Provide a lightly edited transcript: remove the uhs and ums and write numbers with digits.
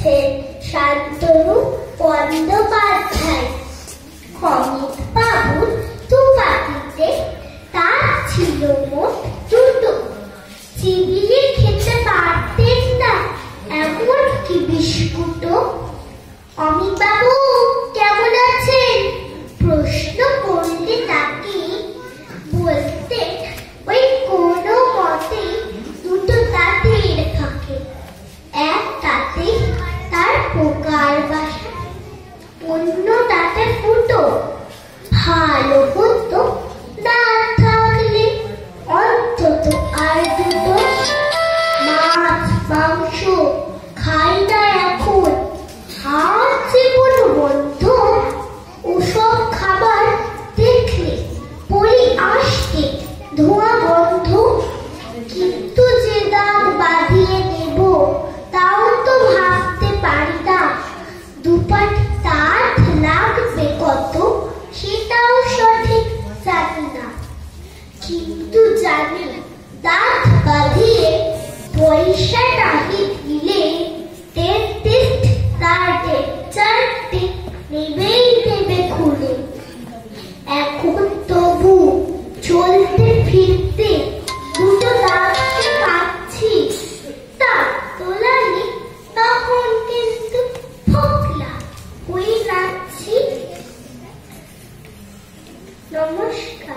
লিখেছেন শান্তনু বন্দ্যোপাধ্যায়। অমিত বাবুর দুপাটিতে তার ছিল মোট দুটো, চিবিয়ে খেতে পারতেন না এমনকি বিস্কুটও। অমিত বাবু কেমন আছেন প্রশ্ন করলে তাকে বলতেন ওই কোনো মতে দুটো দাঁতের ফাঁকে, এক দাঁতে তার পোকার বাসা, অন্য দাঁতে ফুটো। ভালো হতো দাঁত থাকলে অন্তত আর দুটো। মাছ মাংস খাই না এখন, হাত জীবন বন্ধ। ওসব খাবার দেখলে বলি আসতে ধোঁয়া বন্ধ। কিন্তু যে দাঁত বাঁধিয়ে নেব তাও তো ভাবতে পারি না, দুপাটি দাঁত লাগবে কত সেটাও সঠিক জানি না। কিন্তু জানি দাঁত বাঁধিয়ে পয়সা